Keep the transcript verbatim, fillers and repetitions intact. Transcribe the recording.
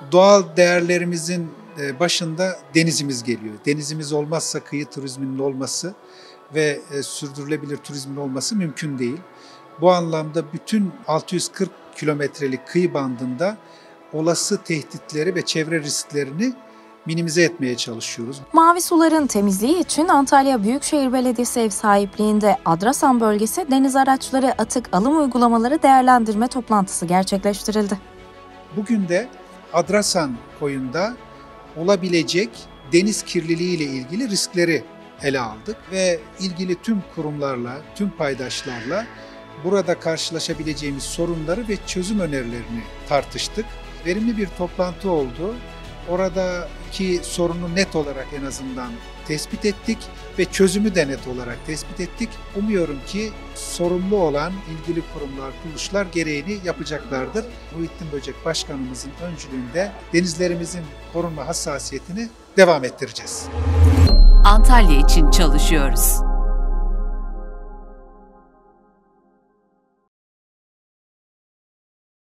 Doğal değerlerimizin başında denizimiz geliyor. Denizimiz olmazsa kıyı turizminin olması ve sürdürülebilir turizmin olması mümkün değil. Bu anlamda bütün altı yüz kırk kilometrelik kıyı bandında olası tehditleri ve çevre risklerini minimize etmeye çalışıyoruz. Mavi suların temizliği için Antalya Büyükşehir Belediyesi ev sahipliğinde Adrasan bölgesi deniz araçları atık alım uygulamaları değerlendirme toplantısı gerçekleştirildi. Bugün de Adrasan koyunda olabilecek deniz kirliliği ile ilgili riskleri ele aldık ve ilgili tüm kurumlarla, tüm paydaşlarla burada karşılaşabileceğimiz sorunları ve çözüm önerilerini tartıştık. Verimli bir toplantı oldu. Oradaki sorunu net olarak en azından tespit ettik ve çözümü de net olarak tespit ettik. Umuyorum ki sorumlu olan ilgili kurumlar, kuruluşlar gereğini yapacaklardır. Muhittin Böcek Başkanımızın öncülüğünde denizlerimizin korunma hassasiyetini devam ettireceğiz. Antalya için çalışıyoruz.